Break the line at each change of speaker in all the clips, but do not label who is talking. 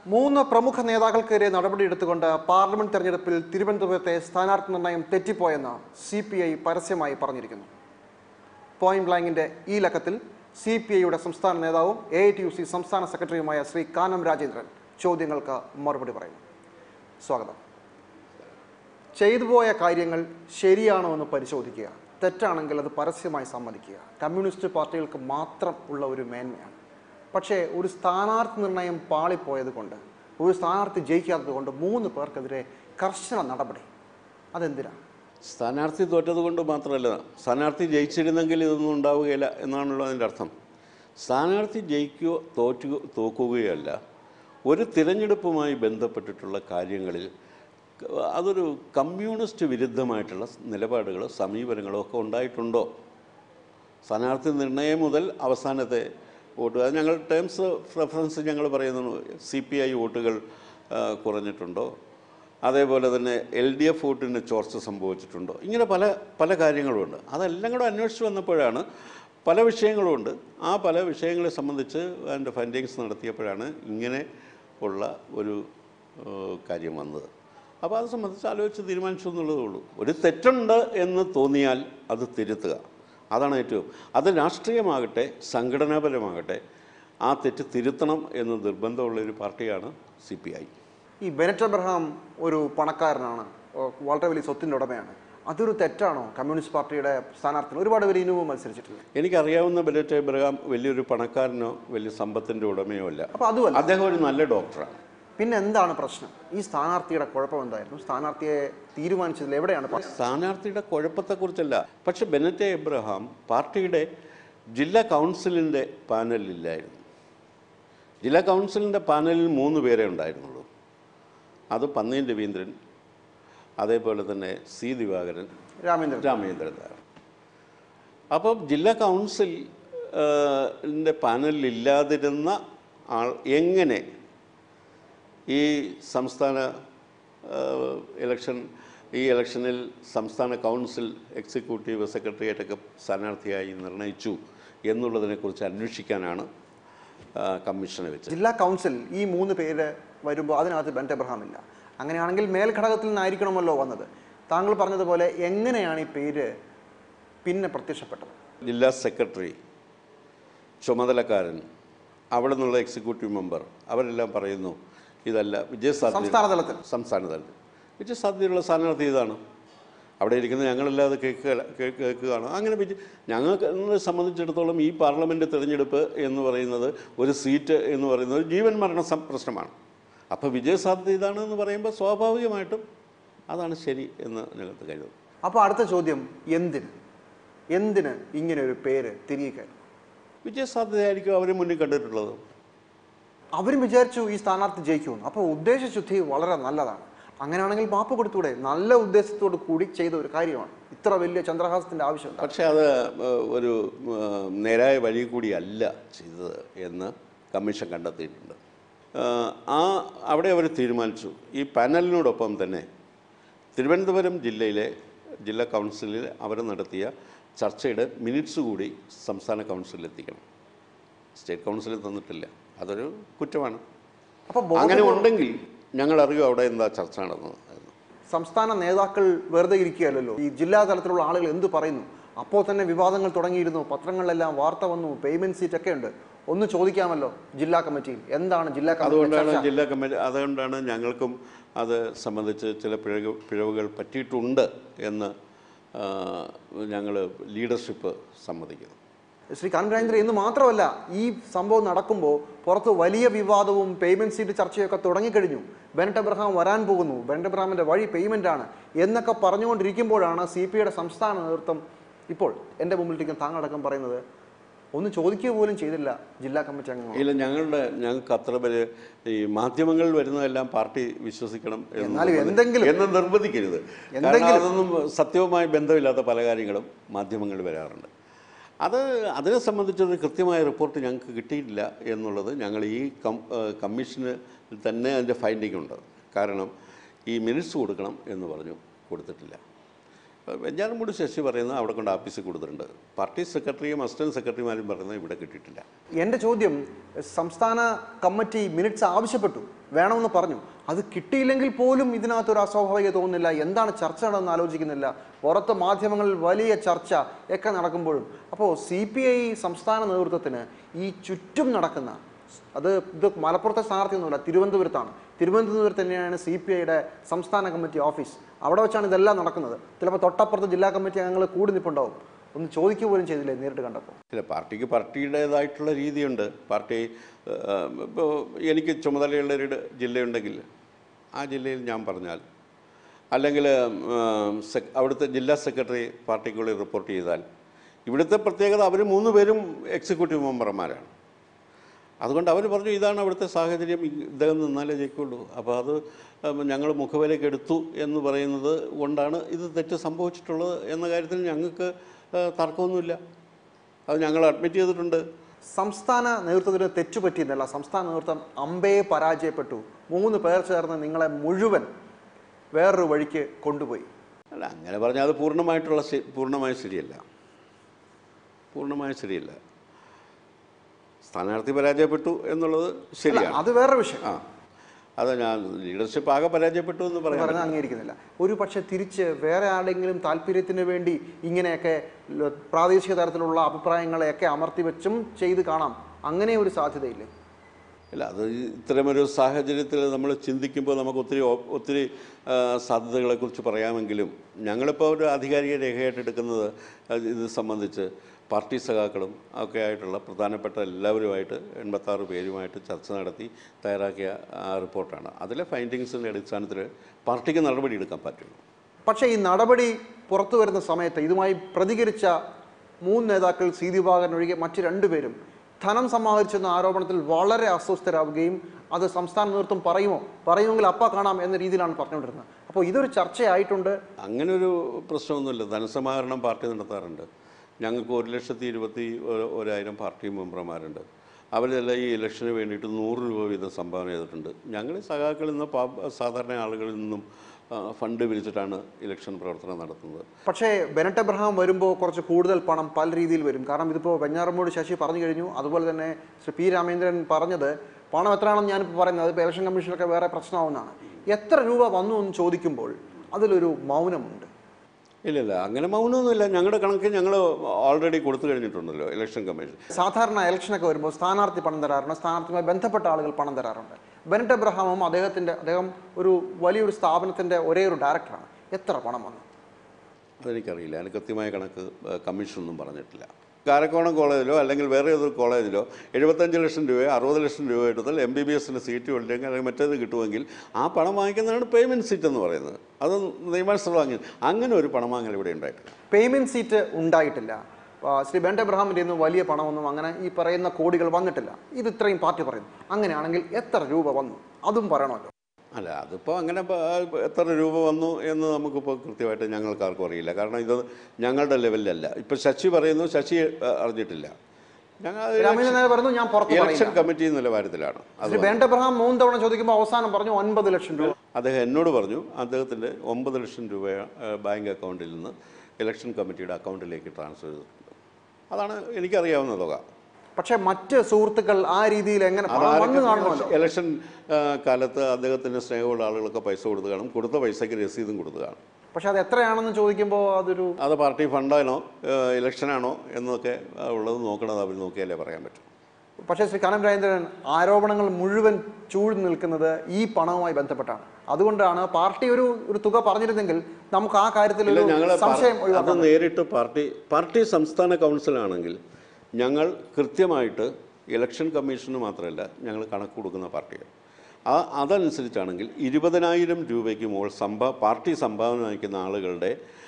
മൂന്ന് പ്രമുഖ നേതാക്കൾക്കെതിരെ നടപടിയെടുത്തുകൊണ്ട് പാർലമെന്റ് തെരഞ്ഞെടുപ്പിൽ തിരുവനന്തപുരത്തെ സ്ഥാനാർത്ഥി നിർണയം തെറ്റിപ്പോയെന്ന് CPI പരസ്യമായി പറഞ്ഞിരിക്കുന്നു. പോയിന്റ് ബ്ലാങ്കിന്റെ ഈ ലക്കത്തിൽ CPIയുടെ സംസ്ഥാന നേതാവും AITUC സംസ്ഥാന സെക്രട്ടറിയുമായ ശ്രീ കാനം രാജേന്ദ്രൻ ചോദ്യങ്ങൾക്ക് മറുപടി പറയുന്നു. സ്വാഗതം. ചെയ്തുപോയ കാര്യങ്ങൾ ശരിയാണോ എന്ന് പരിശോധിക്കുക, തെറ്റാണെങ്കിൽ അത് പരസ്യമായി സമ്മതിക്കുക കമ്മ്യൂണിസ്റ്റ് പാർട്ടികൾക്ക് മാത്രം ഉള്ള ഒരു മേന്മയാണ്. പക്ഷേ ഒരു സ്ഥാനാർത്ഥി നിർണയം പാളിപ്പോയത് കൊണ്ട്, ഒരു സ്ഥാനാർത്ഥി ജയിക്കാത്തത് കൊണ്ട് 3 പേർക്കെതിരെ കർശന നടപടി, അതെന്തിനാണ്?
സ്ഥാനാർത്ഥി തോറ്റത് കൊണ്ട് മാത്രമല്ല, സ്ഥാനാർത്ഥി ജയിച്ചിരുന്നെങ്കിൽ ഇതൊന്നും ഉണ്ടാവുകയില്ല എന്നാണല്ലോ അതിൻ്റെ അർത്ഥം. സ്ഥാനാർത്ഥി ജയിക്കുകയോ തോക്കുകയല്ല, ഒരു തിരഞ്ഞെടുപ്പുമായി ബന്ധപ്പെട്ടിട്ടുള്ള കാര്യങ്ങളിൽ അതൊരു കമ്മ്യൂണിസ്റ്റ് വിരുദ്ധമായിട്ടുള്ള നിലപാടുകളോ സമീപനങ്ങളോ ഒക്കെ ഉണ്ടായിട്ടുണ്ടോ? സ്ഥാനാർത്ഥി നിർണയം മുതൽ അവസാനത്തെ വോട്ട്, അത് ഞങ്ങൾ ടേംസ് ഓഫ് റെഫറൻസ് ഞങ്ങൾ പറയുന്നു. CPI വോട്ടുകൾ കുറഞ്ഞിട്ടുണ്ടോ, അതേപോലെ തന്നെ LDF വോട്ടിന് ചോർച്ച സംഭവിച്ചിട്ടുണ്ടോ, ഇങ്ങനെ പല കാര്യങ്ങളുമുണ്ട്. അതെല്ലാം കൂടെ അന്വേഷിച്ച് വന്നപ്പോഴാണ് പല വിഷയങ്ങളുമുണ്ട്. ആ പല വിഷയങ്ങളെ സംബന്ധിച്ച് അതിൻ്റെ ഫൈൻഡിങ്സ് നടത്തിയപ്പോഴാണ് ഇങ്ങനെ ഉള്ള ഒരു കാര്യം വന്നത്. അപ്പോൾ അത് സംബന്ധിച്ച് ആലോചിച്ച് തീരുമാനിച്ചു എന്നുള്ളതേ ഉള്ളൂ. ഒരു തെറ്റുണ്ട് എന്ന് തോന്നിയാൽ അത് തിരുത്തുക, അതാണ് ഏറ്റവും. അത് രാഷ്ട്രീയമാകട്ടെ സംഘടനാപരമാകട്ടെ ആ തെറ്റ് തിരുത്തണം എന്ന് നിർബന്ധമുള്ളൊരു പാർട്ടിയാണ് CPI.
ഈ ബെനറ്റ് എബ്രഹാം ഒരു പണക്കാരനാണ്, വളരെ വലിയ സ്വത്തിൻ്റെ ഉടമയാണ്. അതൊരു തെറ്റാണോ? കമ്മ്യൂണിസ്റ്റ് പാർട്ടിയുടെ സ്ഥാനാർത്ഥി ഒരുപാട് പേര് ഇനുവും മത്സരിച്ചിട്ടില്ല.
എനിക്കറിയാവുന്ന ബെനറ്റ് എബ്രഹാം വലിയൊരു പണക്കാരനോ വലിയ സമ്പത്തിൻ്റെ ഉടമയോ അല്ല.
അപ്പോൾ അതുമല്ല,
അദ്ദേഹം ഒരു നല്ല ഡോക്ടറാണ്.
പിന്നെ എന്താണ് പ്രശ്നം? ഈ സ്ഥാനാർത്ഥിയുടെ കുഴപ്പം എന്തായിരുന്നു? സ്ഥാനാർത്ഥിയെ തീരുമാനിച്ചതിൽ എവിടെയാണ്?
സ്ഥാനാർത്ഥിയുടെ കുഴപ്പത്തെക്കുറിച്ചല്ല. പക്ഷെ ബെനറ്റ് എബ്രഹാം പാർട്ടിയുടെ ജില്ലാ കൗൺസിലിൻ്റെ പാനലിലായിരുന്നു. ജില്ലാ കൗൺസിലിൻ്റെ പാനലിൽ 3 പേരെ ഉണ്ടായിരുന്നുള്ളൂ. അത് പന്നീൻ രവീന്ദ്രൻ, അതേപോലെ തന്നെ C ദിവാകരൻ, രാമേന്ദ്രൻ നായർ. അപ്പം ജില്ലാ കൗൺസിലിൻ്റെ പാനലിലില്ലാതിരുന്ന ആൾ എങ്ങനെ ഈ സംസ്ഥാന ഇലക്ഷനിൽ സംസ്ഥാന കൗൺസിൽ എക്സിക്യൂട്ടീവ് സെക്രട്ടേറിയറ്റൊക്കെ സ്ഥാനാർത്ഥിയായി നിർണയിച്ചു എന്നുള്ളതിനെക്കുറിച്ച് അന്വേഷിക്കാനാണ് കമ്മീഷനെ വെച്ചത്.
ജില്ലാ കൗൺസിൽ ഈ 3 പേര് വരുമ്പോൾ അതിനകത്ത് ബെനറ്റ് എബ്രഹാം ഇല്ല. അങ്ങനെയാണെങ്കിൽ മേൽഘടകത്തിൽ നിന്നായിരിക്കണമല്ലോ വന്നത്. താങ്കൾ പറഞ്ഞതുപോലെ എങ്ങനെയാണ് ഈ പേര് പിന്നെ പ്രത്യക്ഷപ്പെട്ടത്?
ജില്ലാ സെക്രട്ടറി, ചുമതലക്കാരൻ, അവിടെ നിന്നുള്ള എക്സിക്യൂട്ടീവ് മെമ്പർ അവരെല്ലാം പറയുന്നു ഇതല്ല വിജയസാധ്യത. സംസ്ഥാന തലത്തിൽ വിജയസാധ്യതയുള്ള സ്ഥാനാർത്ഥി ഇതാണ്. അവിടെ ഇരിക്കുന്ന ഞങ്ങളല്ലാതെ കേൾക്കുകയാണ്. അങ്ങനെ ഞങ്ങൾക്ക് സംബന്ധിച്ചിടത്തോളം ഈ പാർലമെൻറ്റ് തിരഞ്ഞെടുപ്പ് എന്ന് പറയുന്നത്, ഒരു സീറ്റ് എന്ന് പറയുന്നത് ജീവൻ മരണ പ്രശ്നമാണ്. അപ്പോൾ വിജയസാധ്യത ഇതാണ് എന്ന് പറയുമ്പോൾ സ്വാഭാവികമായിട്ടും അതാണ് ശരി എന്ന് ഞങ്ങൾക്ക് കരുതുന്നു.
അപ്പോൾ അടുത്ത ചോദ്യം, എന്തിന് ഇങ്ങനെ ഒരു പേര് തിരികെ?
വിജയസാധ്യതയായിരിക്കും അവർ മുന്നിൽ കണ്ടിട്ടുള്ളത്.
അവരും വിചാരിച്ചു ഈ സ്ഥാനാർത്ഥി ജയിക്കുമെന്ന്. അപ്പോൾ ഉദ്ദേശശുദ്ധി വളരെ നല്ലതാണ്. അങ്ങനെയാണെങ്കിൽ മാപ്പ് കൊടുത്തൂടെ? നല്ല ഉദ്ദേശത്തോട് കൂടി ചെയ്ത ഒരു കാര്യമാണ്. ഇത്ര വലിയ ചന്ദ്രഹാസത്തിൻ്റെ ആവശ്യമുണ്ട്.
പക്ഷേ അത് ഒരു നേരായ വഴി കൂടിയല്ല ചെയ്തത് എന്ന് കമ്മീഷൻ കണ്ടെത്തിയിട്ടുണ്ട്. അവിടെ അവർ തീരുമാനിച്ചു. ഈ പാനലിനോടൊപ്പം തന്നെ തിരുവനന്തപുരം ജില്ലാ കൗൺസിലിൽ അവർ നടത്തിയ ചർച്ചയുടെ മിനിറ്റ്സ് കൂടി സംസ്ഥാന കൗൺസിലിൽ എത്തിക്കണം. സ്റ്റേറ്റ് കൗൺസിലിൽ തന്നിട്ടില്ല. അതൊരു കുറ്റമാണ്. അപ്പോൾ അങ്ങനെ ഉണ്ടെങ്കിൽ ഞങ്ങൾ അറിയും അവിടെ എന്താ ചർച്ച നടന്നത്.
സംസ്ഥാന നേതാക്കൾ വെറുതെ ഇരിക്കുകയല്ലോ. ഈ ജില്ലാ തലത്തിലുള്ള ആളുകൾ എന്തു പറയുന്നു? അപ്പോൾ തന്നെ വിവാദങ്ങൾ തുടങ്ങിയിരുന്നു, പത്രങ്ങളിലെല്ലാം വാർത്ത വന്നു, പേയ്മെന്റ് സീറ്റ് ഒക്കെ ഉണ്ട്. ഒന്ന് ചോദിക്കാമല്ലോ, ജില്ലാ കമ്മിറ്റിയിൽ എന്താണ് ജില്ലാ കമ്മിറ്റി?
അതുകൊണ്ടാണ് ഞങ്ങൾക്കും അത് സംബന്ധിച്ച് ചില പിഴവുകൾ പറ്റിയിട്ടുണ്ട് എന്ന് ഞങ്ങൾ ലീഡർഷിപ്പ് സമ്മതിക്കുന്നു.
ശ്രീ കാനം രാജേന്ദ്രൻ, എന്ന് മാത്രമല്ല, ഈ സംഭവം നടക്കുമ്പോൾ പുറത്ത് വലിയ വിവാദവും പേയ്മെന്റ് സീറ്റ് ചർച്ചയൊക്കെ തുടങ്ങിക്കഴിഞ്ഞു. ബെനറ്റ് എബ്രഹാം വരാൻ പോകുന്നു, ബെനറ്റ് എബ്രഹാമിന്റെ വഴി പേയ്മെന്റ് ആണ് എന്നൊക്കെ പറഞ്ഞുകൊണ്ടിരിക്കുമ്പോഴാണ് CPIയുടെ സംസ്ഥാന നേതൃത്വം ഇപ്പോൾ എൻ്റെ മുമ്പിലിരിക്കുന്ന താങ്കളടക്കം പറയുന്നത് ഒന്ന് ചോദിക്കുക പോലും ചെയ്തില്ല ജില്ലാ കമ്മിറ്റി അംഗങ്ങൾ.
ഇല്ല, ഞങ്ങൾക്ക് അത്ര പേര് ഈ മാധ്യമങ്ങളിൽ വരുന്നതെല്ലാം പാർട്ടി വിശ്വസിക്കണം എന്ന് നിർബന്ധിക്കരുത്. അതൊന്നും സത്യവുമായി ബന്ധമില്ലാത്ത പല കാര്യങ്ങളും മാധ്യമങ്ങളിൽ വരാറുണ്ട്. അതിനെ സംബന്ധിച്ചൊരു കൃത്യമായ റിപ്പോർട്ട് ഞങ്ങൾക്ക് കിട്ടിയിട്ടില്ല എന്നുള്ളത് ഞങ്ങൾ ഈ കമ്മീഷന് തന്നെ അതിൻ്റെ ഫൈൻഡിങ് ഉണ്ട്. കാരണം ഈ മിനിറ്റ്സ് കൊടുക്കണം എന്ന് പറഞ്ഞു, കൊടുത്തിട്ടില്ല. വെഞ്ഞാറമൂട് ശശി പറയുന്നത് അവിടെ കൊണ്ട് ആഫീസിൽ കൊടുത്തിട്ടുണ്ട്. പാർട്ടി സെക്രട്ടറിയും അസിസ്റ്റന്റ് സെക്രട്ടറിമാരും പറയുന്നത് ഇവിടെ കിട്ടിയിട്ടില്ല.
എൻ്റെ ചോദ്യം, സംസ്ഥാന കമ്മിറ്റി മിനിറ്റ്സ് ആവശ്യപ്പെട്ടു, വേണമെന്ന് പറഞ്ഞു. അത് കിട്ടിയില്ലെങ്കിൽ പോലും ഇതിനകത്തൊരു അസ്വാഭാവികത തോന്നുന്നില്ല. എന്താണ് ചർച്ച നടന്ന് ആലോചിക്കുന്നില്ല. പുറത്ത് മാധ്യമങ്ങളിൽ വലിയ ചർച്ച ഒക്കെ നടക്കുമ്പോഴും. അപ്പോൾ CPI സംസ്ഥാന നേതൃത്വത്തിന് ഈ ചുറ്റും നടക്കുന്ന ഇത് മലപ്പുറത്തെ സ്ഥാനാർത്ഥിയൊന്നുമില്ല, തിരുവനന്തപുരത്താണ്. തിരുവനന്തപുരത്ത് തന്നെയാണ് CPIയുടെ സംസ്ഥാന കമ്മിറ്റി ഓഫീസ്. അവിടെ വെച്ചാണ് ഇതെല്ലാം നടക്കുന്നത്. ചിലപ്പോൾ തൊട്ടപ്പുറത്ത് ജില്ലാ കമ്മിറ്റി അംഗങ്ങൾ കൂടി നിൽപ്പുണ്ടാവും. ഒന്ന് ചോദിക്കുക പോലും ചെയ്തില്ലേ നേരിട്ട് കണ്ടപ്പോൾ?
ഇല്ല, പാർട്ടിക്ക് പാർട്ടിയുടേതായിട്ടുള്ള രീതിയുണ്ട്. പാർട്ടി ഇപ്പോൾ എനിക്ക് ചുമതലയുള്ളൊരു ജില്ലയുണ്ടെങ്കിൽ ആ ജില്ലയിൽ ഞാൻ പറഞ്ഞാൽ, അല്ലെങ്കിൽ അവിടുത്തെ ജില്ലാ സെക്രട്ടറി പാർട്ടിക്കുള്ളിൽ റിപ്പോർട്ട് ചെയ്താൽ, ഇവിടുത്തെ പ്രത്യേകത അവർ 3 പേരും എക്സിക്യൂട്ടീവ് മെമ്പർമാരാണ്. അതുകൊണ്ട് അവർ പറഞ്ഞു ഇതാണ് അവിടുത്തെ സാഹചര്യം, ഇദ്ദേഹം നിന്നാലേ ജയിക്കുള്ളൂ. അപ്പോൾ അത് ഞങ്ങൾ മുഖവിലേക്ക് എടുത്തു എന്ന് പറയുന്നത് കൊണ്ടാണ് ഇത് തെറ്റ് സംഭവിച്ചിട്ടുള്ളത് എന്ന കാര്യത്തിൽ ഞങ്ങൾക്ക് തർക്കമൊന്നുമില്ല. അത് ഞങ്ങൾ അഡ്മിറ്റ് ചെയ്തിട്ടുണ്ട്.
സംസ്ഥാന നേതൃത്വത്തിന് തെറ്റുപറ്റിയെന്നല്ല, സംസ്ഥാന നേതൃത്വം അമ്പയെ പരാജയപ്പെട്ടു. 3 പേർ ചേർന്ന് നിങ്ങളെ മുഴുവൻ വേറൊരു വഴിക്ക് കൊണ്ടുപോയി.
അല്ല, അങ്ങനെ പറഞ്ഞാൽ അത് പൂർണ്ണമായി ശരിയല്ല. സ്ഥാനാർത്ഥി പരാജയപ്പെട്ടു എന്നുള്ളത് ശരിയാണ്,
അത് വേറെ വിഷയം.
അത് ഞാൻ ലീഡർഷിപ്പ് ആകെ പരാജയപ്പെട്ടു എന്ന് പറഞ്ഞാൽ
അംഗീകരിക്കുന്നില്ല. ഒരു പക്ഷെ തിരിച്ച് വേറെ ആരുടെങ്കിലും താല്പര്യത്തിന് വേണ്ടി ഇങ്ങനെയൊക്കെ പ്രാദേശിക തലത്തിലുള്ള അഭിപ്രായങ്ങളെയൊക്കെ അമർത്തി വെച്ചും ചെയ്ത് കാണാം. അങ്ങനെ ഒരു സാധ്യതയില്ലേ?
ഇല്ല, അത് ഇത്തരമൊരു സാഹചര്യത്തിൽ നമ്മൾ ചിന്തിക്കുമ്പോൾ നമുക്ക് ഒത്തിരി സാധ്യതകളെക്കുറിച്ച് പറയാമെങ്കിലും ഞങ്ങളിപ്പോൾ ഒരു ആധികാരിക രേഖയായിട്ട് എടുക്കുന്നത് ഇത് സംബന്ധിച്ച് പാർട്ടി സഖാക്കളും ഒക്കെ ആയിട്ടുള്ള പ്രധാനപ്പെട്ട എല്ലാവരുമായിട്ട് 86 പേരുമായിട്ട് ചർച്ച നടത്തി തയ്യാറാക്കിയ റിപ്പോർട്ടാണ്. അതിലെ ഫൈൻഡിങ്സിൻ്റെ അടിസ്ഥാനത്തിൽ പാർട്ടിക്ക് നടപടി എടുക്കാൻ പറ്റുള്ളൂ.
പക്ഷേ ഈ നടപടി പുറത്തു വരുന്ന സമയത്ത് ഇതുമായി പ്രതികരിച്ച 3 നേതാക്കൾ, സി ദിവാകരൻ ഒഴികെ മറ്റ് 2 പേരും ധനം സമാഹരിച്ചെന്ന ആരോപണത്തിൽ വളരെ അസ്വസ്ഥരാവുകയും അത് സംസ്ഥാന നേതൃത്വം പറയുമെങ്കിൽ അപ്പ കാണാം എന്ന രീതിയിലാണ് പറഞ്ഞുകൊണ്ടിരുന്നത്. അപ്പോൾ ഇതൊരു ചർച്ചയായിട്ടുണ്ട്.
അങ്ങനൊരു പ്രശ്നമൊന്നുമില്ല. ധനസമാഹരണം പാർട്ടി നടത്താറുണ്ട്. ഞങ്ങൾക്ക് 1,21,000 പാർട്ടി മെമ്പർമാരുണ്ട്. അവരെല്ലാം ഈ ഇലക്ഷന് വേണ്ടിയിട്ട് 100 രൂപ വീതം സംഭാവന ചെയ്തിട്ടുണ്ട്. ഞങ്ങൾ സഖാക്കളിൽ നിന്ന് സാധാരണ ആളുകളിൽ നിന്നും ഫണ്ട് പിരിച്ചിട്ടാണ് ഇലക്ഷൻ പ്രവർത്തനം നടത്തുന്നത്.
പക്ഷേ ബെനറ്റ് എബ്രഹാം വരുമ്പോൾ കുറച്ച് കൂടുതൽ പണം പല രീതിയിൽ വരും. കാരണം ഇതിപ്പോൾ വെഞ്ഞാറമ്മൂട് ശശി പറഞ്ഞു കഴിഞ്ഞു. അതുപോലെ തന്നെ ശ്രീ പി രാമേന്ദ്രൻ പറഞ്ഞത് പണം എത്രയാണെന്ന് ഞാനിപ്പോൾ പറയുന്നത് അതിപ്പോൾ ഇലക്ഷൻ കമ്മീഷനൊക്കെ വേറെ പ്രശ്നമാവുന്നതാണ്. എത്ര രൂപ വന്നു എന്ന് ചോദിക്കുമ്പോൾ അതിലൊരു മൗനമുണ്ട്.
ഇല്ല, അങ്ങനെ മൗനമൊന്നുമില്ല. ഞങ്ങളുടെ കണക്ക് ഞങ്ങൾ ഓൾറെഡി കൊടുത്തു കഴിഞ്ഞിട്ടുണ്ടല്ലോ ഇലക്ഷൻ കമ്മീഷൻ.
സാധാരണ ഇലക്ഷനൊക്കെ വരുമ്പോൾ സ്ഥാനാർത്ഥി പണം തരാറുണ്ട്, സ്ഥാനാർത്ഥിയുമായി ബന്ധപ്പെട്ട ആളുകൾ പണം തരാറുണ്ട്. ബെനറ്റ് എബ്രഹാമും അദ്ദേഹം ഒരു വലിയൊരു സ്ഥാപനത്തിൻ്റെ ഒരേ ഒരു ഡയറക്ടറാണ്. എത്ര പണം വന്നു?
അതെനിക്കറിയില്ല. അതിന് കൃത്യമായ കണക്ക് കമ്മീഷനൊന്നും പറഞ്ഞിട്ടില്ല. കാരക്കോണം കോളേജിലോ അല്ലെങ്കിൽ വേറെ ഏതൊരു കോളേജിലോ 75 ലക്ഷം രൂപയോ 60 ലക്ഷം രൂപ എടുത്താൽ MBBSന് സീറ്റ് ഉണ്ടെങ്കിൽ അല്ലെങ്കിൽ മറ്റേത് കിട്ടുമെങ്കിൽ ആ പണം വാങ്ങിക്കുന്നതാണ് പേയ്മെൻറ്റ് സീറ്റ് എന്ന് പറയുന്നത്. അത് നിയമസ്ഥ വാങ്ങി അങ്ങനെ ഒരു പണം വാങ്ങൽ ഇവിടെ ഉണ്ടായിട്ടില്ല.
പേയ്മെൻറ്റ് സീറ്റ് ഉണ്ടായിട്ടില്ല. ശ്രീ ബെനറ്റ് എബ്രഹാമിൻ്റെ ഒന്നും വലിയ പണമൊന്നും അങ്ങനെ ഈ പറയുന്ന കോടികൾ വന്നിട്ടില്ല. ഇത് ഇത്രയും പാർട്ടി പറയുന്നു. അങ്ങനെയാണെങ്കിൽ എത്ര രൂപ വന്നു അതും പറയണമല്ലോ.
അല്ല, അതിപ്പോൾ അങ്ങനെ എത്ര രൂപ വന്നു എന്ന് നമുക്കിപ്പോൾ കൃത്യമായിട്ട് ഞങ്ങൾക്കാർക്കും അറിയില്ല. കാരണം ഇത് ഞങ്ങളുടെ ലെവലിലല്ല. ഇപ്പോൾ ശശി പറയുന്നു, ശശി അറിഞ്ഞിട്ടില്ല. ഇലക്ഷൻ കമ്മിറ്റി നിലവാരത്തിലാണ്.
ബെനറ്റ് എബ്രഹാം 3 തവണ ചോദിക്കുമ്പോൾ അവസാനം പറഞ്ഞു 9 ലക്ഷം രൂപ.
അദ്ദേഹം എന്നോട് പറഞ്ഞു അദ്ദേഹത്തിൻ്റെ 9 ലക്ഷം രൂപ ബാങ്ക് അക്കൗണ്ടിൽ നിന്ന് ഇലക്ഷൻ കമ്മിറ്റിയുടെ അക്കൗണ്ടിലേക്ക് ട്രാൻസ്ഫർ ചെയ്തിട്ടുണ്ട്. അതാണ് എനിക്കറിയാവുന്ന തുക.
പക്ഷേ മറ്റ് സുഹൃത്തുക്കൾ ആ രീതിയിൽ എങ്ങനെ
ഇലക്ഷൻ കാലത്ത് അദ്ദേഹത്തിന് സ്നേഹമുള്ള ആളുകളൊക്കെ പൈസ കൊടുത്തു കാണും. കൊടുത്ത പൈസയ്ക്ക് രസീതും കൊടുത്തു കാണും.
പക്ഷെ അത് എത്രയാണെന്ന് ചോദിക്കുമ്പോൾ അത്
പാർട്ടി ഫണ്ടാണോ ഇലക്ഷനാണോ എന്നൊക്കെ ഉള്ളത് നോക്കണത് അവർ നോക്കിയാലേ പറയാൻ പറ്റും.
പക്ഷേ ശ്രീ കാനം രാജേന്ദ്രൻ, ആരോപണങ്ങൾ മുഴുവൻ ചൂഴ്ന്നു നിൽക്കുന്നത് ഈ പണവുമായി ബന്ധപ്പെട്ടാണ്. അതുകൊണ്ടാണ് പാർട്ടി ഒരു തുക പറഞ്ഞിരുന്നെങ്കിൽ നമുക്ക് ആ കാര്യത്തിൽ സംശയം
അത് നേരിട്ട് പാർട്ടി സംസ്ഥാന കൗൺസിലാണെങ്കിൽ ഞങ്ങൾ കൃത്യമായിട്ട് ഇലക്ഷൻ കമ്മീഷന് മാത്രമല്ല ഞങ്ങൾ കണക്ക് കൊടുക്കുന്ന പാർട്ടിയാണ്. അതനുസരിച്ചാണെങ്കിൽ 20,000 രൂപയ്ക്ക് മുകൾ പാർട്ടി സംഭാവന വാങ്ങിക്കുന്ന ആളുകളുടെ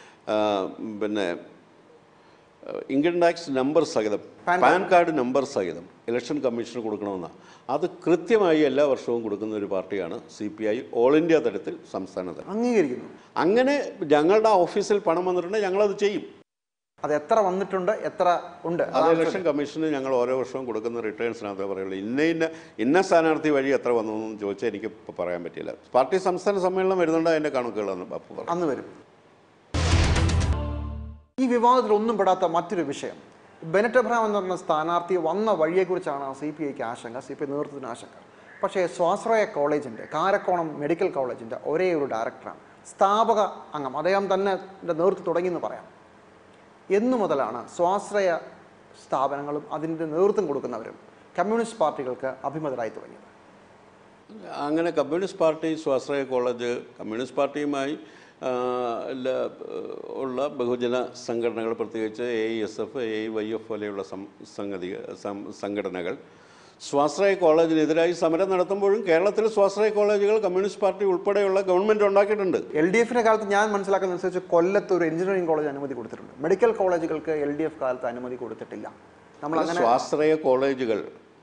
ഇൻകം ടാക്സ് നമ്പർ സഹിതം പാൻ കാർഡ് നമ്പർ സഹിതം ഇലക്ഷൻ കമ്മീഷന് കൊടുക്കണമെന്നാണ്. അത് കൃത്യമായി എല്ലാ വർഷവും കൊടുക്കുന്ന ഒരു പാർട്ടിയാണ് CPI ഓൾ ഇന്ത്യ തലത്തിൽ സംസ്ഥാനത്ത്
അംഗീകരിക്കുന്നു.
അങ്ങനെ ഞങ്ങളുടെ ഓഫീസിൽ പണം വന്നിട്ടുണ്ടെങ്കിൽ ഞങ്ങളത് ചെയ്യും.
അത് എത്ര വന്നിട്ടുണ്ട്, എത്ര ഉണ്ട്,
അത് ഇലക്ഷൻ കമ്മീഷന് ഞങ്ങൾ ഓരോ വർഷവും കൊടുക്കുന്ന റിട്ടേൺസിനകത്ത് പറയുള്ളൂ. ഇന്ന സ്ഥാനാർത്ഥി വഴി എത്ര വന്നു എന്ന് ചോദിച്ചാൽ എനിക്ക് ഇപ്പോൾ പറയാൻ പറ്റില്ല. പാർട്ടി സംസ്ഥാന സമ്മേളനം വരുന്നുണ്ട്, അതിൻ്റെ കണക്കുകളാണ്
അന്ന് വരും. ഈ വിവാദത്തിൽ ഒന്നും പെടാത്ത മറ്റൊരു വിഷയം, ബെനറ്റ് എബ്രഹാം എന്ന് പറഞ്ഞ സ്ഥാനാർത്ഥി വന്ന വഴിയെക്കുറിച്ചാണ് CPIക്ക് ആശങ്ക, CPI നേതൃത്വത്തിന് ആശങ്ക. പക്ഷേ സ്വാശ്രയ കോളേജിൻ്റെ കാരക്കോണം മെഡിക്കൽ കോളേജിൻ്റെ ഒരേ ഒരു ഡയറക്ടറാണ്, സ്ഥാപക അംഗം, അദ്ദേഹം തന്നെ നേതൃത്വം തുടങ്ങിയെന്ന് പറയാം. എന്നു മുതലാണ് സ്വാശ്രയ സ്ഥാപനങ്ങളും അതിൻ്റെ നേതൃത്വം കൊടുക്കുന്നവരും കമ്മ്യൂണിസ്റ്റ് പാർട്ടികൾക്ക് അഭിമതരായി തുടങ്ങിയത്?
അങ്ങനെ കമ്മ്യൂണിസ്റ്റ് പാർട്ടി സ്വാശ്രയ കോളേജ് കമ്മ്യൂണിസ്റ്റ് പാർട്ടിയുമായി ഉള്ള ബഹുജന സംഘടനകൾ, പ്രത്യേകിച്ച് AISF, AIYF പോലെയുള്ള സംഘടനകൾ സ്വാശ്രയ കോളേജിനെതിരായി സമരം നടത്തുമ്പോഴും കേരളത്തിൽ സ്വാശ്രയ കോളേജുകൾ കമ്മ്യൂണിസ്റ്റ് പാർട്ടി ഉൾപ്പെടെയുള്ള ഗവൺമെൻറ് ഉണ്ടാക്കിയിട്ടുണ്ട്.
LDFിൻ്റെ കാലത്ത് ഞാൻ മനസ്സിലാക്കുന്നതനുസരിച്ച് കൊല്ലത്ത് ഒരു എഞ്ചിനീയറിംഗ് കോളേജ് അനുമതി കൊടുത്തിട്ടുണ്ട്. മെഡിക്കൽ കോളേജുകൾക്ക് LDF കാലത്ത് അനുമതി കൊടുത്തിട്ടില്ല. നമ്മൾ അങ്ങനെ
സ്വാശ്രയ കോളേജുകൾ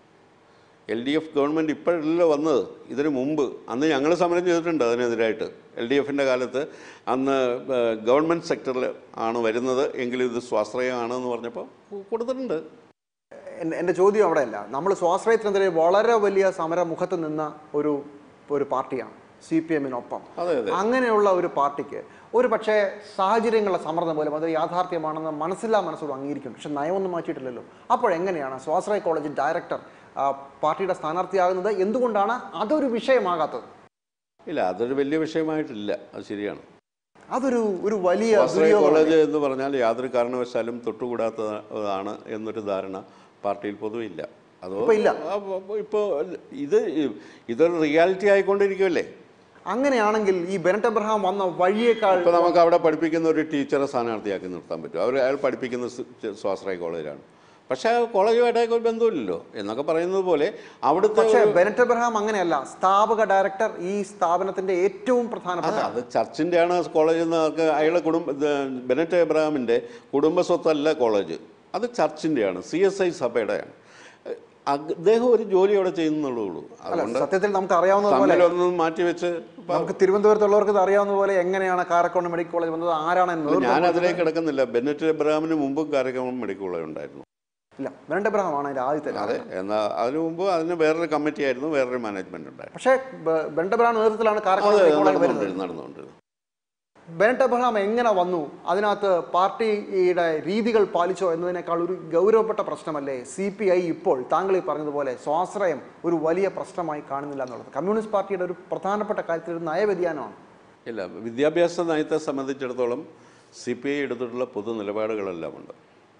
LDF ഗവൺമെൻറ് ഇപ്പോഴല്ലോ വന്നത്, ഇതിനു മുമ്പ് അന്ന് ഞങ്ങൾ സമരം ചെയ്തിട്ടുണ്ട് അതിനെതിരായിട്ട്. LDFിൻ്റെ കാലത്ത് അന്ന് ഗവൺമെൻറ് സെക്ടറിൽ ആണ് വരുന്നത് എങ്കിലും ഇത് സ്വാശ്രയമാണെന്ന് പറഞ്ഞപ്പോൾ കൊടുത്തിട്ടുണ്ട്.
എൻ്റെ ചോദ്യം അവിടെയല്ല. നമ്മൾ സ്വാശ്രയത്തിനെതിരെ വളരെ വലിയ സമരമുഖത്ത് നിന്ന ഒരു പാർട്ടിയാണ് CPM-നൊപ്പം. അങ്ങനെയുള്ള ഒരു പാർട്ടിക്ക് ഒരു പക്ഷേ സാഹചര്യങ്ങളുടെ സമ്മർദ്ദം പോലും അത് യാഥാർത്ഥ്യമാണെന്ന് മനസ്സോട് അംഗീകരിക്കും. പക്ഷെ നയമൊന്നും മാറ്റിയിട്ടില്ലല്ലോ. അപ്പോഴെങ്ങനെയാണ് സ്വാശ്രയ കോളേജ് ഡയറക്ടർ പാർട്ടിയുടെ സ്ഥാനാർത്ഥിയാകുന്നത്? എന്തുകൊണ്ടാണ് അതൊരു വിഷയമാകാത്തത്?
ഇല്ല, അതൊരു വലിയ വിഷയമായിട്ടില്ല, അത് ശരിയാണ്.
അതൊരു വലിയ
കോളേജ് എന്ന് പറഞ്ഞാൽ യാതൊരു കാരണവശാലും തൊട്ടുകൂടാത്തതാണ് എന്നൊരു ധാരണ പാർട്ടിയിൽ പൊതുവെ ഇല്ല. അതോ ഇപ്പോൾ ഇതൊരു റിയാലിറ്റി ആയിക്കൊണ്ടിരിക്കുമല്ലേ.
അങ്ങനെയാണെങ്കിൽ ഈ ബെനറ്റ് എബ്രഹാം വന്ന വഴിയേക്കാൾ
ഇപ്പോൾ നമുക്ക് അവിടെ പഠിപ്പിക്കുന്ന ഒരു ടീച്ചറെ സ്ഥാനാർത്ഥിയാക്കി നിർത്താൻ പറ്റും. അയാൾ പഠിപ്പിക്കുന്ന സ്വാശ്രയ കോളേജിലാണ്, പക്ഷേ ആ കോളേജുമായിട്ടൊക്കെ ഒരു ബന്ധമില്ലല്ലോ എന്നൊക്കെ പറയുന്നത് പോലെ അവിടുത്തെ.
പക്ഷേ ബെനറ്റ് എബ്രഹാം അങ്ങനെയല്ല, സ്ഥാപക ഡയറക്ടർ, ഈ സ്ഥാപനത്തിന്റെ ഏറ്റവും പ്രധാനപ്പെട്ട.
അത് ചർച്ചിൻ്റെ ആണ് കോളേജ് എന്ന്. അയാളെ ബെനറ്റ് എബ്രഹാമിൻ്റെ കുടുംബ സ്വത്തല്ല കോളേജ്, അത് ചർച്ചിൻ്റെയാണ്, CSI സഭയുടെയാണ്. അദ്ദേഹം ഒരു ജോലി അവിടെ ചെയ്യുന്നുള്ളൂ. അതുകൊണ്ട്
സത്യത്തിൽ നമുക്ക് അറിയാവുന്ന പോലെ
ഒന്നും മാറ്റിവെച്ച്
നമുക്ക് തിരുവനന്തപുരത്തുള്ളവർക്ക് അറിയാവുന്ന പോലെ എങ്ങനെയാണ് കാരക്കോണം മെഡിക്കൽ കോളേജ് വന്നത്, ആരാണ്?
ഞാൻ അതിലേക്ക് കിടക്കുന്നില്ല. ബെനറ്റ് എബ്രഹാമിന് മുമ്പും കാരക്കോണം മെഡിക്കൽ കോളേജ് ഉണ്ടായിരുന്നു.
ഇല്ല, ബെനറ്റ് എബ്രഹാം ആണ് അതിന്റെ ആദ്യത്തെ.
അതെ, എന്നാൽ അതിനു മുമ്പ് അതിന് വേറൊരു കമ്മിറ്റി ആയിരുന്നു, വേറൊരു മാനേജ്മെന്റ് ഉണ്ടായിരുന്നു.
പക്ഷേ ബെനറ്റ് എബ്രഹാം നേതൃത്വത്തിലാണ്
നടന്നുകൊണ്ടിരുന്നത്.
ബെനറ്റ് എബ്രഹാം എങ്ങനെ വന്നു? അതിനകത്ത് പാർട്ടിയുടെ രീതികൾ പാലിച്ചോ എന്നതിനേക്കാൾ ഒരു ഗൗരവപ്പെട്ട പ്രശ്നമല്ലേ CPI ഇപ്പോൾ താങ്കൾ ഈ പറഞ്ഞതുപോലെ സ്വാശ്രയം ഒരു വലിയ പ്രശ്നമായി കാണുന്നില്ല എന്നുള്ളത്? കമ്മ്യൂണിസ്റ്റ് പാർട്ടിയുടെ ഒരു പ്രധാനപ്പെട്ട കാര്യത്തിൽ ഒരു നയവ്യതിയാനമാണ്.
ഇല്ല, വിദ്യാഭ്യാസ നയത്തെ സംബന്ധിച്ചിടത്തോളം CPI എടുത്തിട്ടുള്ള പൊതു നിലപാടുകളെല്ലാം ഉണ്ട്.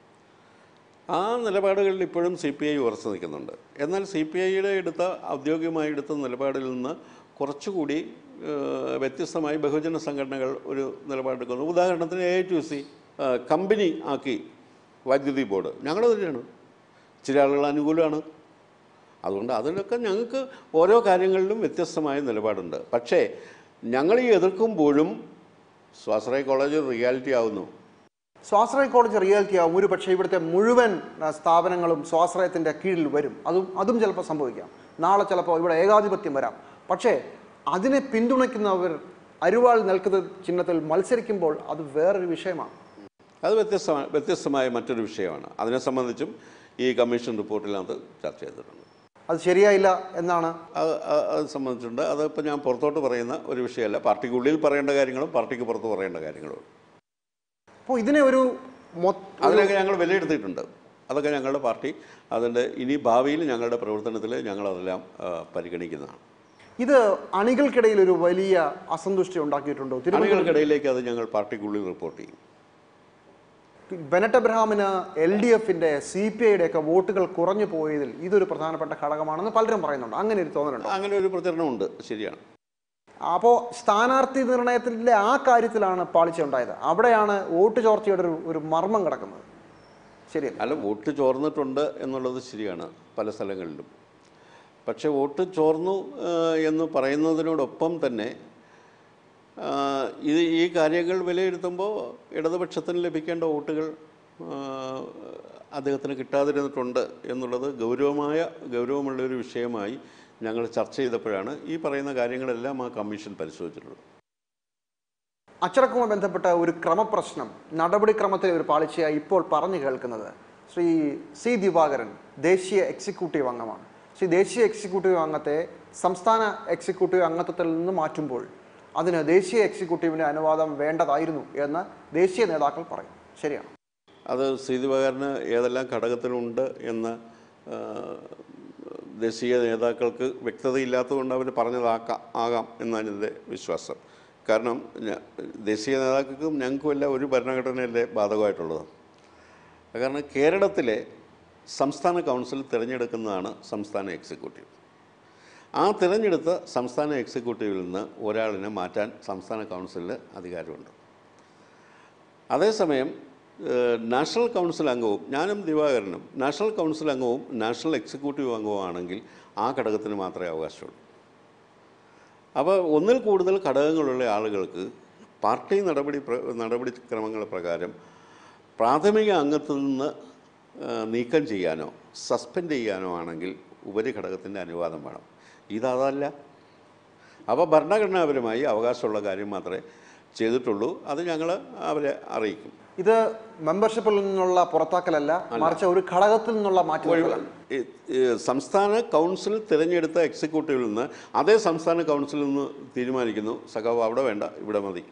ആ നിലപാടുകളിൽ ഇപ്പോഴും CPI ഉറച്ചു നിൽക്കുന്നുണ്ട്. എന്നാൽ CPIയുടെ ഔദ്യോഗികമായി എടുത്ത നിലപാടിൽ നിന്ന് കുറച്ചുകൂടി വ്യത്യസ്തമായി ബഹുജന സംഘടനകൾ ഒരു നിലപാടെടുക്കുന്നു. ഉദാഹരണത്തിന് AITUC കമ്പനി ആക്കി വൈദ്യുതി ബോർഡ്, ഞങ്ങളതിനാണ്. ചില ആളുകൾ അനുകൂലമാണ്. അതുകൊണ്ട് അതിലൊക്കെ ഞങ്ങൾക്ക് ഓരോ കാര്യങ്ങളിലും വ്യത്യസ്തമായ നിലപാടുണ്ട്. പക്ഷേ ഞങ്ങൾ ഈ എതിർക്കുമ്പോഴും സ്വാശ്രയ കോളേജ് റിയാലിറ്റി ആവുന്നു.
സ്വാശ്രയ കോളേജ് റിയാലിറ്റി ആവും. ഒരു പക്ഷേ ഇവിടുത്തെ മുഴുവൻ സ്ഥാപനങ്ങളും സ്വാശ്രയത്തിൻ്റെ കീഴിൽ വരും. അതും ചിലപ്പോൾ സംഭവിക്കാം. നാളെ ചിലപ്പോൾ ഇവിടെ ഏകാധിപത്യം വരാം. പക്ഷേ അതിനെ പിന്തുണയ്ക്കുന്നവർ അരുവാൾ നിൽക്കുന്ന ചിഹ്നത്തിൽ മത്സരിക്കുമ്പോൾ അത് വേറൊരു വിഷയമാണ്.
അത് വ്യത്യസ്തമായ മറ്റൊരു വിഷയമാണ്. അതിനെ സംബന്ധിച്ചും ഈ കമ്മീഷൻ റിപ്പോർട്ടിനകത്ത് ചർച്ച ചെയ്തിട്ടുണ്ട്.
അത് ശരിയായില്ല എന്നാണ്
അത് സംബന്ധിച്ചിട്ടുണ്ട്. അതിപ്പോൾ ഞാൻ പുറത്തോട്ട് പറയുന്ന ഒരു വിഷയമല്ല. പാർട്ടിക്കുള്ളിൽ പറയേണ്ട കാര്യങ്ങളും പാർട്ടിക്ക് പുറത്ത് പറയേണ്ട കാര്യങ്ങളും.
അപ്പോൾ ഇതിനെ
അതിനൊക്കെ ഞങ്ങൾ വിലയിരുത്തിയിട്ടുണ്ട്. അതൊക്കെ ഞങ്ങളുടെ പാർട്ടി അതിൻ്റെ ഇനി ഭാവിയിൽ ഞങ്ങളുടെ പ്രവർത്തനത്തിൽ ഞങ്ങളതെല്ലാം പരിഗണിക്കുന്നതാണ്.
ഇത് അണികൾക്കിടയിൽ ഒരു വലിയ അസന്തുഷ്ടി ഉണ്ടാക്കിയിട്ടുണ്ടോ?
അണികൾക്കിടയിലേക്ക് അത് ഞങ്ങൾ പാർട്ടിക്കുള്ളിൽ റിപ്പോർട്ട് ചെയ്യും.
ബെനറ്റ് എബ്രഹാമിന് LDFിൻ്റെ CPIയുടെ ഒക്കെ വോട്ടുകൾ കുറഞ്ഞു പോയതിൽ ഇതൊരു പ്രധാനപ്പെട്ട ഘടകമാണെന്ന് പലരും പറയുന്നുണ്ട്. അങ്ങനെ ഒരു തോന്നലുണ്ടോ?
അങ്ങനെ ഒരു പ്രചരണമുണ്ട്, ശരിയാണ്.
അപ്പോൾ സ്ഥാനാർത്ഥി നിർണയത്തിലെ ആ കാര്യത്തിലാണ് പാളിച്ച ഉണ്ടായത്. അവിടെയാണ് വോട്ട് ചോർച്ചയുടെ ഒരു മർമ്മം കിടക്കുന്നത്. ശരിയല്ല?
അല്ല, വോട്ട് ചോർന്നിട്ടുണ്ട് എന്നുള്ളത് ശരിയാണ് പല സ്ഥലങ്ങളിലും. പക്ഷെ വോട്ട് ചോർന്നു എന്ന് പറയുന്നതിനോടൊപ്പം തന്നെ ഈ കാര്യങ്ങൾ വിലയിരുത്തുമ്പോൾ ഇടതുപക്ഷത്തിന് ലഭിക്കേണ്ട വോട്ടുകൾ അദ്ദേഹത്തിന് കിട്ടാതിരുന്നിട്ടുണ്ട് എന്നുള്ളത് ഗൗരവമുള്ളൊരു വിഷയമായി ഞങ്ങൾ ചർച്ച ചെയ്തപ്പോഴാണ് ഈ പറയുന്ന കാര്യങ്ങളെല്ലാം ആ കമ്മീഷൻ പരിശോധിച്ചിട്ടുള്ളത്.
അച്ചടക്കവുമായി ബന്ധപ്പെട്ട ഒരു ക്രമപ്രശ്നം, നടപടിക്രമത്തിലെ ഒരു പാളിച്ചയായി ഇപ്പോൾ പറഞ്ഞു കേൾക്കുന്നത് ശ്രീ C. ദിവാകരൻ ദേശീയ എക്സിക്യൂട്ടീവ് അംഗമാണ്. ദേശീയ എക്സിക്യൂട്ടീവ് അംഗത്തെ സംസ്ഥാന എക്സിക്യൂട്ടീവ് അംഗത്വത്തിൽ നിന്ന് മാറ്റുമ്പോൾ അതിന് ദേശീയ എക്സിക്യൂട്ടീവിൻ്റെ അനുവാദം വേണ്ടതായിരുന്നു എന്ന് ദേശീയ നേതാക്കൾ പറയും. ശരിയാണ്?
അത് C. ദിവാകരന് ഏതെല്ലാം ഘടകത്തിലുണ്ട് എന്ന് ദേശീയ നേതാക്കൾക്ക് വ്യക്തതയില്ലാത്തതുകൊണ്ട് അവർ ആകാം എന്നാണ് എൻ്റെ വിശ്വാസം. കാരണം ദേശീയ നേതാക്കൾക്കും ഞങ്ങൾക്കുമല്ല ഒരു ഭരണഘടനയല്ലേ ബാധകമായിട്ടുള്ളത്. കാരണം കേരളത്തിലെ സംസ്ഥാന കൗൺസിൽ തിരഞ്ഞെടുക്കുന്നതാണ് സംസ്ഥാന എക്സിക്യൂട്ടീവ്. ആ തിരഞ്ഞെടുത്ത സംസ്ഥാന എക്സിക്യൂട്ടീവിൽ നിന്ന് ഒരാളിനെ മാറ്റാൻ സംസ്ഥാന കൗൺസിലിന് അധികാരമുണ്ട്. അതേസമയം നാഷണൽ കൗൺസിൽ അംഗവും ഞാനും ദിവാകരനും നാഷണൽ കൗൺസിൽ അംഗവും നാഷണൽ എക്സിക്യൂട്ടീവ് അംഗവുമാണെങ്കിൽ ആ ഘടകത്തിന് മാത്രമേ അവകാശമുള്ളൂ. അപ്പോൾ ഒന്നിൽ കൂടുതൽ ഘടകങ്ങളുള്ള ആളുകൾക്ക് പാർട്ടി നടപടിക്രമങ്ങൾ പ്രകാരം പ്രാഥമിക അംഗത്തിൽ നിന്ന് നീക്കം ചെയ്യാനോ സസ്പെൻഡ് ചെയ്യാനോ ആണെങ്കിൽ ഉപരിഘടകത്തിൻ്റെ അനുവാദം വേണം. ഇതല്ല. അപ്പോൾ ഭരണഘടനാപരമായി അവകാശമുള്ള കാര്യം മാത്രമേ ചെയ്തിട്ടുള്ളൂ. അത് ഞങ്ങൾ അവരെ അറിയിക്കും.
ഇത് മെമ്പർഷിപ്പിൽ നിന്നുള്ള പുറത്താക്കലല്ല, മറിച്ച് ഒരു ഘടകത്തിൽ നിന്നുള്ള മാറ്റം.
സംസ്ഥാന കൗൺസിൽ തിരഞ്ഞെടുത്ത എക്സിക്യൂട്ടീവിൽ നിന്ന് അതേ സംസ്ഥാന കൗൺസിലിൽ നിന്ന് തീരുമാനിക്കുന്നു, സഖാവ് അവിടെ വേണ്ട, ഇവിടെ മതി.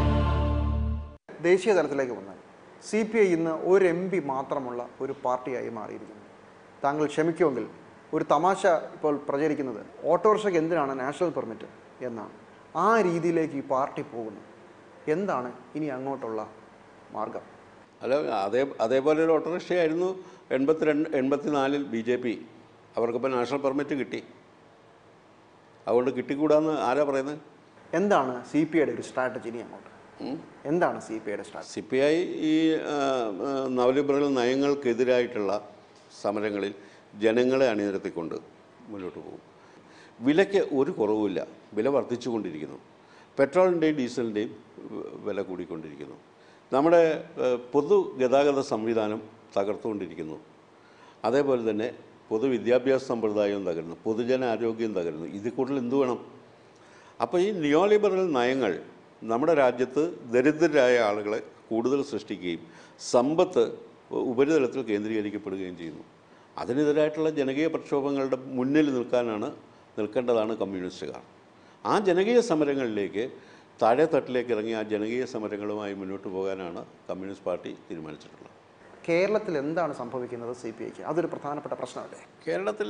ദേശീയ തലത്തിലേക്ക് വന്നാൽ CPI ഇന്ന് ഒരു MP മാത്രമുള്ള ഒരു പാർട്ടിയായി മാറിയിരിക്കുന്നു. താങ്കൾ ക്ഷമിക്കുമെങ്കിൽ ഒരു തമാശ ഇപ്പോൾ പ്രചരിക്കുന്നത് ഓട്ടോറിക്ഷയ്ക്ക് എന്തിനാണ് നാഷണൽ പെർമിറ്റ് എന്നാണ്. ആ രീതിയിലേക്ക് ഈ പാർട്ടി പോകുന്നു. എന്താണ് ഇനി അങ്ങോട്ടുള്ള മാർഗം?
അല്ല, അതേപോലെ ഒരു ഓട്ടോറിക്ഷയായിരുന്നു 84 BJP. അവർക്കിപ്പോൾ നാഷണൽ പെർമിറ്റ് കിട്ടി. അതുകൊണ്ട് കിട്ടിക്കൂടാന്ന് ആരാ പറയുന്നത്?
എന്താണ് CPIയുടെ ഒരു സ്ട്രാറ്റജി ഇനി അങ്ങോട്ട്? എന്താണ് CPIയുടെ സ്ട്രാറ്റജി?
CPI ഈ നവലിബറൽ നയങ്ങൾക്കെതിരായിട്ടുള്ള സമരങ്ങളിൽ ജനങ്ങളെ അണിനിരത്തിക്കൊണ്ട് മുന്നോട്ട് പോകും. വിലയ്ക്ക് ഒരു കുറവുമില്ല, വില വർദ്ധിച്ചുകൊണ്ടിരിക്കുന്നു. പെട്രോളിൻ്റെയും ഡീസലിൻ്റെയും വില കൂടിക്കൊണ്ടിരിക്കുന്നു. നമ്മുടെ പൊതുഗതാഗത സംവിധാനം തകർത്തുകൊണ്ടിരിക്കുന്നു. അതേപോലെ തന്നെ പൊതുവിദ്യാഭ്യാസ സമ്പ്രദായവും തകരുന്നു, പൊതുജനാരോഗ്യം തകരുന്നു. ഇതിൽ കൂടുതൽ എന്തു വേണം? അപ്പോൾ ഈ നിയോലിബറൽ നയങ്ങൾ നമ്മുടെ രാജ്യത്ത് ദരിദ്രരായ ആളുകളെ കൂടുതൽ സൃഷ്ടിക്കുകയും സമ്പത്ത് ഉപരിതലത്തിൽ കേന്ദ്രീകരിക്കപ്പെടുകയും ചെയ്യുന്നു. അതിനെതിരായിട്ടുള്ള ജനകീയ പ്രക്ഷോഭങ്ങളുടെ മുന്നിൽ നിൽക്കേണ്ടതാണ് കമ്മ്യൂണിസ്റ്റുകാർ. ആ ജനകീയ സമരങ്ങളിലേക്ക് താഴെത്തട്ടിലേക്ക് ഇറങ്ങി ആ ജനകീയ സമരങ്ങളുമായി മുന്നോട്ട് പോകാനാണ് കമ്മ്യൂണിസ്റ്റ് പാർട്ടി തീരുമാനിച്ചിട്ടുള്ളത്.
കേരളത്തിൽ എന്താണ് സംഭവിക്കുന്നത് CPIക്ക്? അതൊരു പ്രധാനപ്പെട്ട പ്രശ്നമല്ലേ?
കേരളത്തിൽ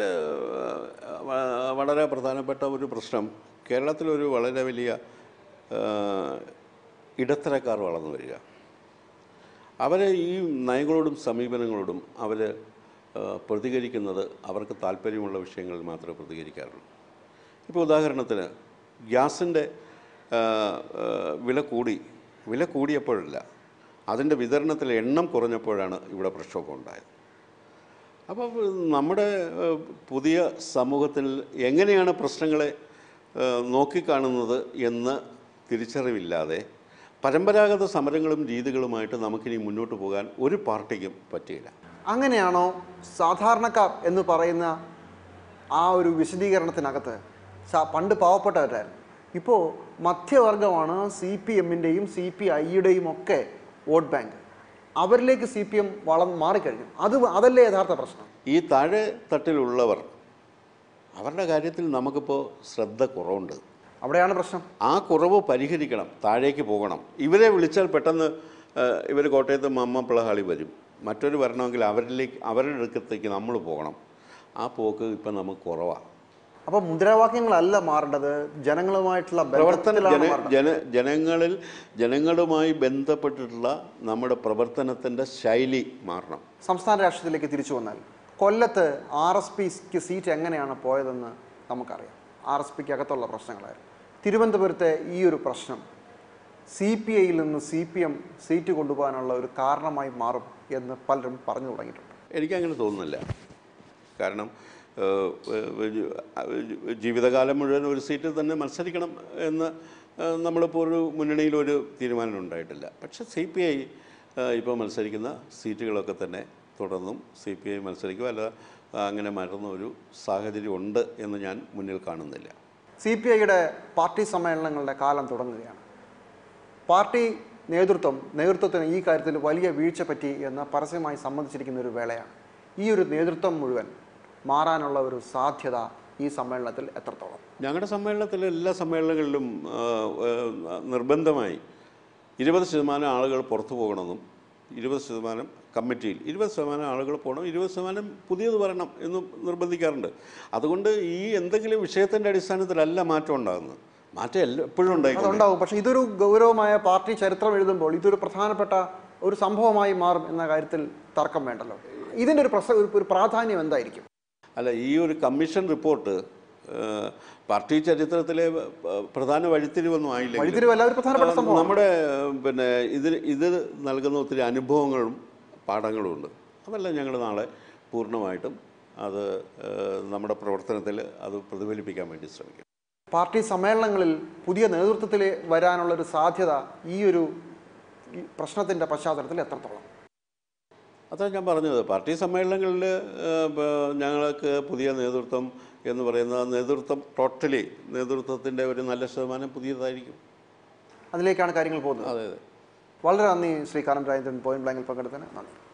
വളരെ പ്രധാനപ്പെട്ട ഒരു പ്രശ്നം, കേരളത്തിലൊരു വളരെ വലിയ ഇടത്തരക്കാർ വളർന്നു വരിക. അവർ ഈ നയങ്ങളോടും സമീപനങ്ങളോടും അവർ പ്രതികരിക്കുന്നത് അവർക്ക് താല്പര്യമുള്ള വിഷയങ്ങളിൽ മാത്രമേ പ്രതികരിക്കാറുള്ളൂ. ഇപ്പോൾ ഉദാഹരണത്തിന് ഗ്യാസിൻ്റെ വില കൂടിയപ്പോഴല്ല, അതിൻ്റെ വിതരണത്തിൽ എണ്ണം കുറഞ്ഞപ്പോഴാണ് ഇവിടെ പ്രക്ഷോഭം ഉണ്ടായത്. അപ്പോൾ നമ്മുടെ പുതിയ സമൂഹത്തിൽ എങ്ങനെയാണ് പ്രശ്നങ്ങളെ നോക്കിക്കാണുന്നത് എന്ന് തിരിച്ചറിവില്ലാതെ പരമ്പരാഗത സമരങ്ങളും രീതികളുമായിട്ട് നമുക്കിനി മുന്നോട്ട് പോകാൻ ഒരു പാർട്ടിക്കും പറ്റില്ല.
അങ്ങനെയാണോ സാധാരണക്കാർ എന്ന് പറയുന്ന ആ ഒരു വിശദീകരണത്തിനകത്ത് പണ്ട് പാവപ്പെട്ടവരായിരുന്നു, ഇപ്പോൾ മധ്യവർഗമാണ് CPMൻ്റെയും CPIയുടെയും ഒക്കെ വോട്ട് ബാങ്ക്. അവരിലേക്ക് CPM മാറിക്കഴിഞ്ഞു. അതല്ലേ യഥാർത്ഥ പ്രശ്നം?
ഈ താഴെ തട്ടിലുള്ളവർ, അവരുടെ കാര്യത്തിൽ നമുക്കിപ്പോൾ ശ്രദ്ധ കുറവുണ്ട്.
അവിടെയാണ് പ്രശ്നം.
ആ കുറവ് പരിഹരിക്കണം, താഴേക്ക് പോകണം. ഇവരെ വിളിച്ചാൽ പെട്ടെന്ന് ഇവർ കോട്ടയത്ത് മമ്മപ്പിളഹാളി വരും. മറ്റൊരു വരണമെങ്കിൽ അവരുടെ അടുക്കത്തേക്ക് നമ്മൾ പോകണം. ആ പോക്ക് ഇപ്പം നമുക്ക് കുറവാണ്.
അപ്പോൾ മുദ്രാവാക്യങ്ങളല്ല മാറേണ്ടത്, ജനങ്ങളുമായിട്ടുള്ള
ജനങ്ങളുമായി ബന്ധപ്പെട്ടിട്ടുള്ള നമ്മുടെ പ്രവർത്തനത്തിൻ്റെ ശൈലി മാറണം.
സംസ്ഥാന രാഷ്ട്രീയത്തിലേക്ക് തിരിച്ചു വന്നാൽ കൊല്ലത്ത് RSPക്ക് സീറ്റ് എങ്ങനെയാണ് പോയതെന്ന് നമുക്കറിയാം. RSPക്ക് അകത്തുള്ള പ്രശ്നങ്ങളായിരുന്നു. തിരുവനന്തപുരത്തെ ഈ ഒരു പ്രശ്നം CPIയിൽ നിന്ന് CPM സീറ്റ് കൊണ്ടുപോകാനുള്ള ഒരു കാരണമായി മാറും എന്ന് പലരും പറഞ്ഞു തുടങ്ങിയിട്ടുണ്ട്.
എനിക്കങ്ങനെ തോന്നുന്നില്ല. കാരണം ജീവിതകാലം മുഴുവൻ ഒരു സീറ്റിൽ തന്നെ മത്സരിക്കണം എന്ന് നമ്മളിപ്പോൾ ഒരു മുന്നണിയിലൊരു തീരുമാനം ഉണ്ടായിട്ടില്ല. പക്ഷേ CPI ഇപ്പോൾ മത്സരിക്കുന്ന സീറ്റുകളൊക്കെ തന്നെ തുടർന്നും CPI മത്സരിക്കുക, അല്ല അങ്ങനെ മറന്ന ഒരു സാഹചര്യം ഉണ്ട് എന്ന് ഞാൻ മുന്നിൽ കാണുന്നില്ല.
CPIയുടെ പാർട്ടി സമ്മേളനങ്ങളുടെ കാലം തുടങ്ങുകയാണ്. പാർട്ടി നേതൃത്വത്തിന് ഈ കാര്യത്തിൽ വലിയ വീഴ്ച പറ്റി എന്ന് പരസ്യമായി സമ്മതിച്ചിരിക്കുന്ന ഒരു വേളയാണ്. ഈ ഒരു നേതൃത്വം മുഴുവൻ മാറാനുള്ള ഒരു സാധ്യത ഈ സമ്മേളനത്തിൽ എത്രത്തോളം?
ഞങ്ങളുടെ സമ്മേളനത്തിൽ എല്ലാ സമ്മേളനങ്ങളിലും നിർബന്ധമായി 20% ആളുകൾ പുറത്തു പോകണമെന്നും 20% കമ്മിറ്റിയിൽ 20% ആളുകൾ പോകണം, 20% പുതിയത് വരണം എന്ന് നിർബന്ധിക്കാറുണ്ട്. അതുകൊണ്ട് ഈ എന്തെങ്കിലും വിഷയത്തിൻ്റെ അടിസ്ഥാനത്തിലല്ല മാറ്റം ഉണ്ടാകുന്നത്. മാറ്റം എപ്പോഴും
ഉണ്ടാകും. പക്ഷേ ഇതൊരു ഗൗരവമായ പാർട്ടി ചരിത്രം എഴുതുമ്പോൾ ഇതൊരു പ്രധാനപ്പെട്ട ഒരു സംഭവമായി മാറും എന്ന കാര്യത്തിൽ തർക്കം വേണ്ടല്ലോ. ഇതിൻ്റെ ഒരു പ്രാധാന്യം എന്തായിരിക്കും?
അല്ല, ഈ ഒരു കമ്മീഷൻ റിപ്പോർട്ട് പാർട്ടി ചരിത്രത്തിലെ പ്രധാന വഴിത്തിരിവൊന്നും ആയില്ല. നമ്മുടെ പിന്നെ ഇത് നൽകുന്ന ഒത്തിരി അനുഭവങ്ങളും പാഠങ്ങളും ഉണ്ട്. അതെല്ലാം ഞങ്ങൾ നാളെ പൂർണ്ണമായിട്ടും അത് നമ്മുടെ പ്രവർത്തനത്തിൽ അത് പ്രതിഫലിപ്പിക്കാൻ വേണ്ടി ശ്രമിക്കും.
പാർട്ടി സമ്മേളനങ്ങളിൽ പുതിയ നേതൃത്വത്തിൽ വരാനുള്ളൊരു സാധ്യത ഈ ഒരു പ്രശ്നത്തിൻ്റെ പശ്ചാത്തലത്തിൽ എത്രത്തോളം?
അതാണ് ഞാൻ പറഞ്ഞത്. പാർട്ടി സമ്മേളനങ്ങളിൽ ഞങ്ങൾക്ക് പുതിയ നേതൃത്വം എന്ന് പറയുന്ന നേതൃത്വം നേതൃത്വത്തിൻ്റെ ഒരു നല്ല ശതമാനം പുതിയതായിരിക്കും.
അതിലേക്കാണ് കാര്യങ്ങൾ പോകുന്നത്.
അതെ.
വളരെ നന്ദി ശ്രീ കാനം രാജേന്ദ്രൻ പോയിന്റ് ബ്ലാങ്കിൽ പങ്കെടുത്തതിന് നന്ദി.